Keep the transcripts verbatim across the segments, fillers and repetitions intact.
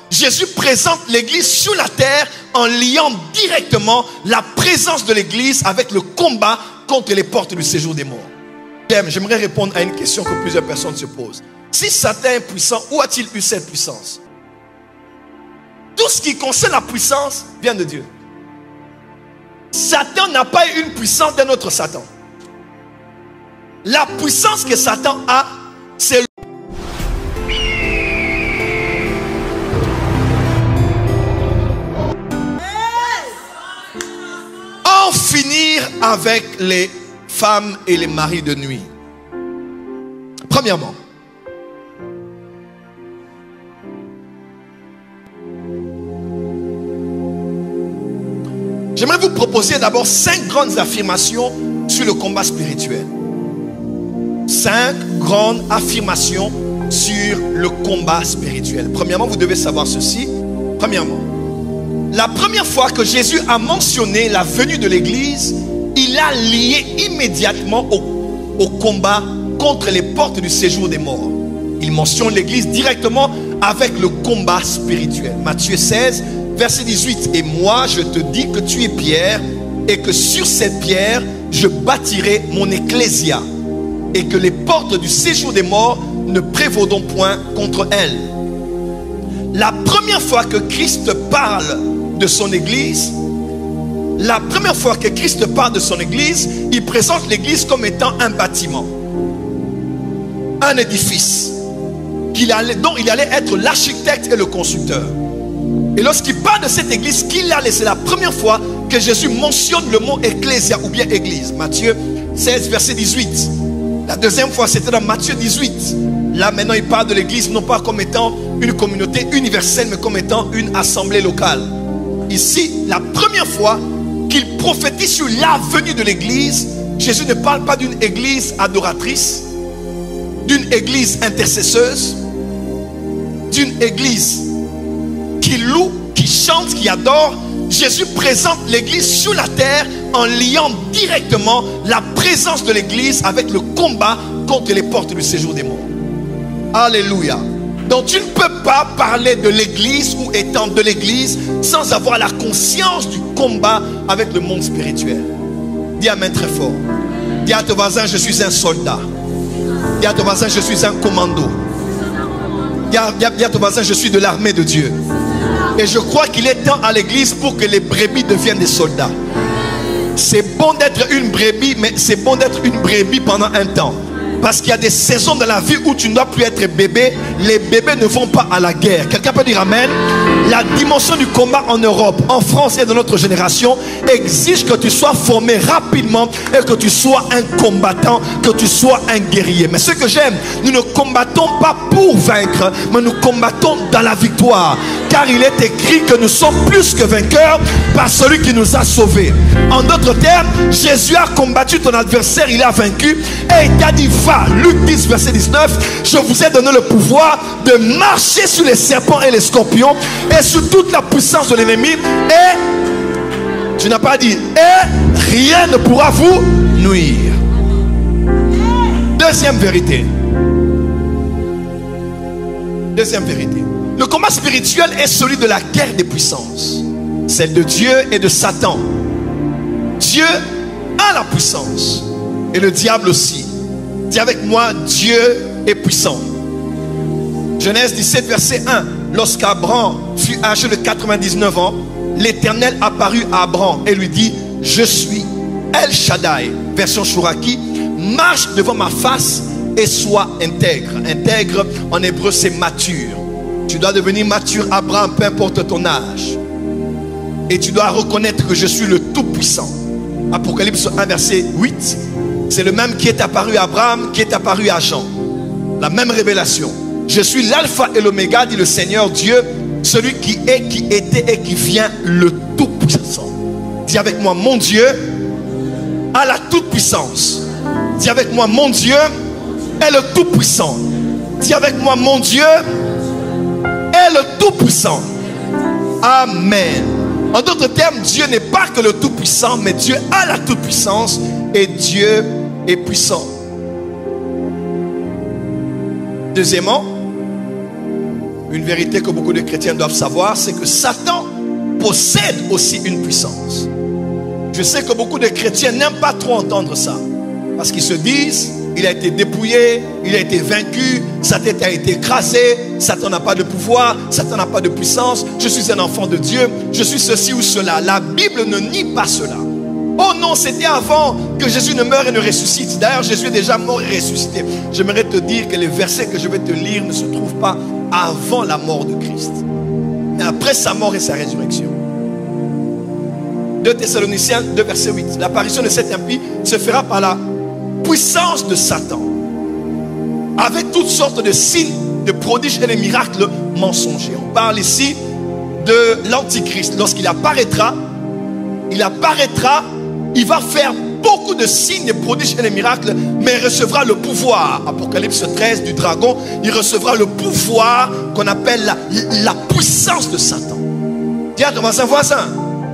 Jésus présente l'église sur la terre en liant directement la présence de l'église avec le combat contre les portes du séjour des morts. J'aimerais répondre à une question que plusieurs personnes se posent. Si Satan est puissant, où a-t-il eu cette puissance? Tout ce qui concerne la puissance vient de Dieu. Satan n'a pas eu une puissance d'un autre Satan. La puissance que Satan a, c'est en finir avec les femmes et les maris de nuit. Premièrement, j'aimerais vous proposer d'abord cinq grandes affirmations sur le combat spirituel. Cinq grandes affirmations sur le combat spirituel. Premièrement, vous devez savoir ceci. Premièrement, la première fois que Jésus a mentionné la venue de l'église, il a lié immédiatement au, au combat contre les portes du séjour des morts. Il mentionne l'église directement avec le combat spirituel. Matthieu seize, verset dix-huit. Et moi, je te dis que tu es Pierre, et que sur cette pierre, je bâtirai mon ecclésia, et que les portes du séjour des morts ne prévaudront point contre elle. La première fois que Christ parle de son église, la première fois que Christ parle de son église, il présente l'église comme étant un bâtiment, un édifice qu'il allait, dont il allait être l'architecte et le constructeur. Et lorsqu'il parle de cette église qu'il a laissé, c'est la première fois que Jésus mentionne le mot ecclésia ou bien église. Matthieu seize, verset dix-huit. La deuxième fois, c'était dans Matthieu dix-huit. Là, maintenant, il parle de l'église non pas comme étant une communauté universelle, mais comme étant une assemblée locale. Ici, la première fois qu'il prophétise sur la venue de l'église, Jésus ne parle pas d'une église adoratrice, d'une église intercesseuse, d'une église qui loue, qui chante, qui adore. Jésus présente l'église sur la terre en liant directement la présence de l'église avec le combat contre les portes du séjour des morts. Alléluia. Donc tu ne peux pas parler de l'église ou étant de l'église sans avoir la conscience du combat avec le monde spirituel. Dis amen très fort. Dis à ton voisin, je suis un soldat. Dis à ton voisin, je suis un commando. Dis à, dis à ton voisin, je suis de l'armée de Dieu. Et je crois qu'il est temps à l'église pour que les brebis deviennent des soldats. C'est bon d'être une brebis, mais c'est bon d'être une brebis pendant un temps. Parce qu'il y a des saisons dans la vie où tu ne dois plus être bébé. Les bébés ne vont pas à la guerre. Quelqu'un peut dire amen? La dimension du combat en Europe, en France et dans notre génération exige que tu sois formé rapidement et que tu sois un combattant, que tu sois un guerrier. Mais ce que j'aime, nous ne combattons pas pour vaincre, mais nous combattons dans la victoire. Car il est écrit que nous sommes plus que vainqueurs par celui qui nous a sauvés. En d'autres termes, Jésus a combattu ton adversaire, il a vaincu et il t'a dit va. Luc dix, verset dix-neuf. Je vous ai donné le pouvoir de marcher sur les serpents et les scorpions et sur toute la puissance de l'ennemi. Et tu n'as pas dit et rien ne pourra vous nuire. Deuxième vérité. Deuxième vérité. Le combat spirituel est celui de la guerre des puissances. Celle de Dieu et de Satan. Dieu a la puissance et le diable aussi. Dis avec moi, Dieu est puissant. Genèse dix-sept, verset un. Lorsqu'Abraham fut âgé de quatre-vingt-dix-neuf ans, l'Éternel apparut à Abraham et lui dit, je suis El Shaddai, version Chouraki, marche devant ma face et sois intègre. Intègre en hébreu c'est mature. Tu dois devenir mature, Abraham, peu importe ton âge. Et tu dois reconnaître que je suis le Tout-Puissant. Apocalypse un, verset huit. C'est le même qui est apparu à Abraham, qui est apparu à Jean. La même révélation. Je suis l'alpha et l'oméga, dit le Seigneur Dieu, celui qui est, qui était et qui vient, le Tout-Puissant. Dis avec moi, mon Dieu a la toute-puissance. Dis avec moi, mon Dieu est le Tout-Puissant. Dis avec moi, mon Dieu est le Tout-Puissant. Amen. En d'autres termes, Dieu n'est pas que le Tout-Puissant, mais Dieu a la toute-puissance et Dieu est puissant. Deuxièmement, Une vérité que beaucoup de chrétiens doivent savoir, c'est que Satan possède aussi une puissance. Je sais que beaucoup de chrétiens n'aiment pas trop entendre ça. Parce qu'ils se disent, il a été dépouillé, il a été vaincu, sa tête a été écrasée, Satan n'a pas de pouvoir, Satan n'a pas de puissance, je suis un enfant de Dieu, je suis ceci ou cela. La Bible ne nie pas cela. Oh non, c'était avant que Jésus ne meure et ne ressuscite. D'ailleurs, Jésus est déjà mort et ressuscité. J'aimerais te dire que les versets que je vais te lire ne se trouvent pas avant la mort de Christ, mais après sa mort et sa résurrection. deux Thessaloniciens deux verset huit. L'apparition de cet impie se fera par la puissance de Satan, avec toutes sortes de signes, de prodiges et de miracles mensongers. On parle ici de l'Antichrist. Lorsqu'il apparaîtra, il apparaîtra, il va faire beaucoup de signes, de prodiges et de miracles, mais il recevra le pouvoir. Apocalypse treize du dragon, il recevra le pouvoir qu'on appelle la, la puissance de Satan. Dis à ton voisin, voisin,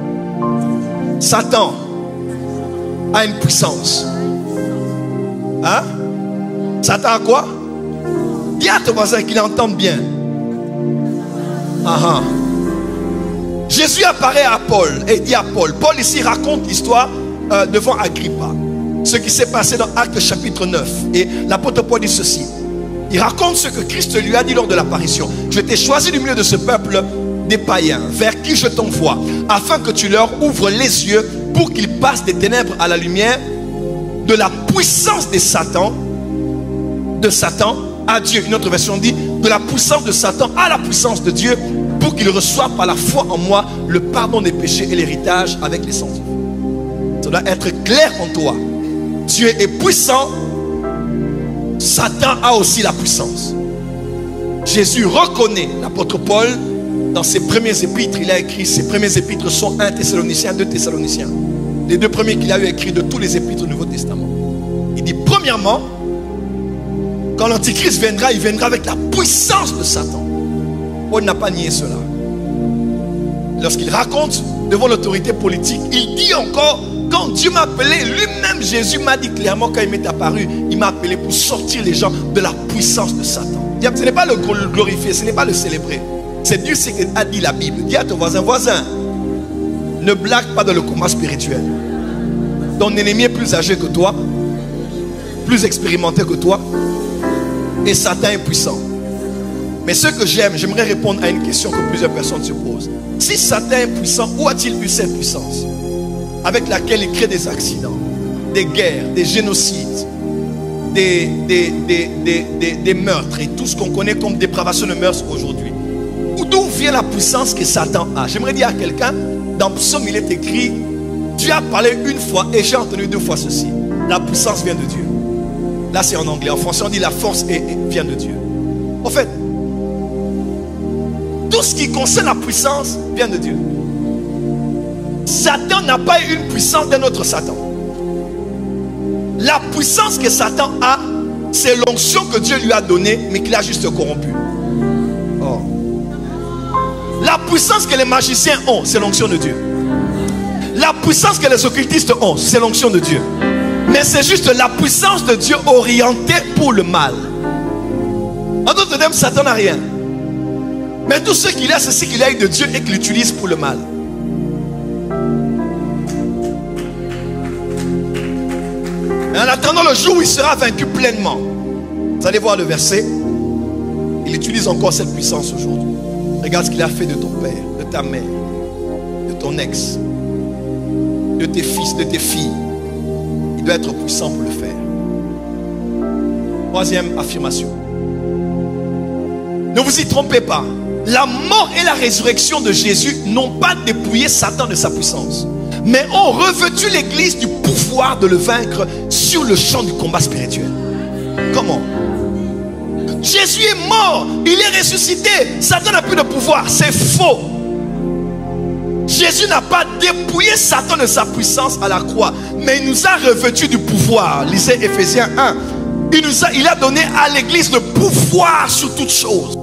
Satan a une puissance. Hein? Satan a quoi? Dis à ton voisin qu'il entende bien. Uh-huh. Jésus apparaît à Paul et dit à Paul. Paul ici raconte l'histoire euh, devant Agrippa. Ce qui s'est passé dans Actes chapitre neuf. Et l'apôtre Paul dit ceci. Il raconte ce que Christ lui a dit lors de l'apparition. Je t'ai choisi du milieu de ce peuple des païens, vers qui je t'envoie, afin que tu leur ouvres les yeux pour qu'ils passent des ténèbres à la lumière, de la puissance de Satan, de Satan à Dieu. Une autre version dit de la puissance de Satan à la puissance de Dieu, pour qu'ils reçoivent par la foi en moi le pardon des péchés et l'héritage avec les saints. Ça doit être clair en toi. Dieu est puissant, Satan a aussi la puissance. Jésus reconnaît l'apôtre Paul dans ses premiers épîtres. Il a écrit, ses premiers épîtres sont un Thessaloniciens, deux Thessaloniciens. Les deux premiers qu'il a eu écrits de tous les épîtres du Nouveau Testament. Il dit premièrement, quand l'Antichrist viendra, il viendra avec la puissance de Satan. Paul n'a pas nié cela. Lorsqu'il raconte devant l'autorité politique, il dit encore, quand Dieu m'a appelé, lui-même Jésus m'a dit clairement quand il m'est apparu, il m'a appelé pour sortir les gens de la puissance de Satan. Ce n'est pas le glorifier, ce n'est pas le célébrer. C'est Dieu ce qu'a dit la Bible. Dis à ton voisin, voisin, ne blague pas dans le combat spirituel. Ton ennemi est plus âgé que toi, plus expérimenté que toi, et Satan est puissant. Mais ce que j'aime, j'aimerais répondre à une question que plusieurs personnes se posent. Si Satan est puissant, où a-t-il eu cette puissance avec laquelle il crée des accidents, des guerres, des génocides, des, des, des, des, des, des meurtres et tout ce qu'on connaît comme dépravation de mœurs aujourd'hui? D'où vient la puissance que Satan a? J'aimerais dire à quelqu'un, dans Psaume il est écrit, Dieu a parlé une fois et j'ai entendu deux fois ceci. La puissance vient de Dieu. Là c'est en anglais. En français on dit la force est, est, vient de Dieu. En fait, tout ce qui concerne la puissance vient de Dieu. Satan n'a pas eu une puissance d'un autre Satan. La puissance que Satan a, c'est l'onction que Dieu lui a donnée, mais qu'il a juste corrompu. Oh. La puissance que les magiciens ont, c'est l'onction de Dieu. La puissance que les occultistes ont, c'est l'onction de Dieu. Mais c'est juste la puissance de Dieu orientée pour le mal. En d'autres termes, Satan n'a rien. Mais tout ce qu'il a, c'est ce qu'il a eu de Dieu et qu'il utilise pour le mal. Et en attendant le jour où il sera vaincu pleinement, vous allez voir le verset, il utilise encore cette puissance aujourd'hui. Regarde ce qu'il a fait de ton père, de ta mère, de ton ex, de tes fils, de tes filles. Il doit être puissant pour le faire. Troisième affirmation. Ne vous y trompez pas. La mort et la résurrection de Jésus n'ont pas dépouillé Satan de sa puissance, mais ont revêtu l'église du pouvoir de le vaincre sur le champ du combat spirituel. Comment? Jésus est mort, il est ressuscité, Satan n'a plus de pouvoir. C'est faux. Jésus n'a pas dépouillé Satan de sa puissance à la croix, mais il nous a revêtu du pouvoir. Lisez Éphésiens un. Il, nous a, il a donné à l'église le pouvoir sur toutes choses.